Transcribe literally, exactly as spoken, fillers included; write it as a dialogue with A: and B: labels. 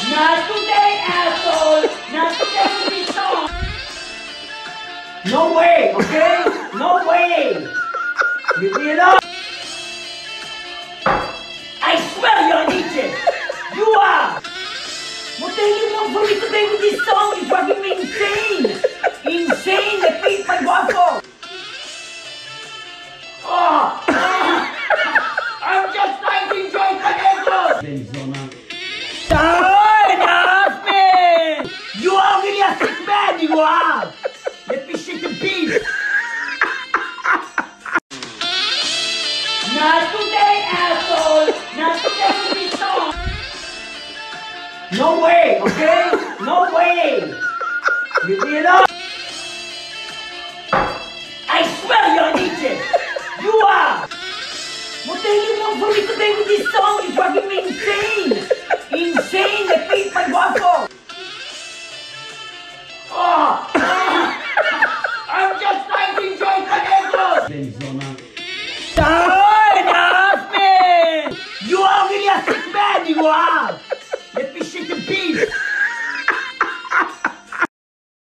A: Not today, asshole! Not today with this song! No way, okay? No way! Leave me alone! I swear you're an idiot! You are! What the hell you want from me today with this song? You're driving me insane! Insane! Repeat my waffle! Oh! Ah, I'm just trying to enjoy Careless! Darn, enough, man! You are really a sick man, you are! Let me shake the beat! Not today, asshole! Not today with this song! No way, okay? No way! Leave me alone! I swear you're an idiot! You are! What the hell you want from me today with this song? You're driving me insane! Insane! Repeat my waffle! Oh! Ah, I'm just trying to enjoy Careless! Darn, enough, man! You are really a sick man, you are! Let me shake the beat!